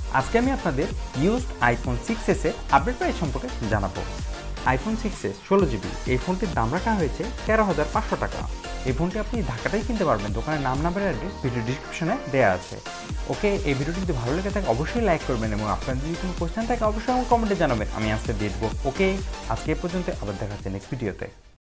আজকে আমি আপনাদের ইউজড আইফোন 6s এর আপডেট প্রাইস সম্পর্কে জানাবো। আইফোন 6s 16GB এই ফোনটির দাম রাখা হয়েছে 13,500 টাকা। এই ফোনটি আপনি ঢাকাতেই কিনতে পারবেন, দোকানের নাম নাম্বার অ্যাড্রেস ভিডিও ডিসক্রিপশনে দেওয়া আছে। ওকে, এই ভিডিওটি যদি ভালো লেগে থাকে অবশ্যই লাইক করবেন এবং আপনার যদি কোনো কোয়েশ্চেন থাকে অবশ্যই আমার কমেন্টে জানাবেন, আমি আজকে দিয়ে দেবো। ওকে, আজকে এই পর্যন্ত, আবার দেখা হচ্ছে নেক্সট ভিডিওতে।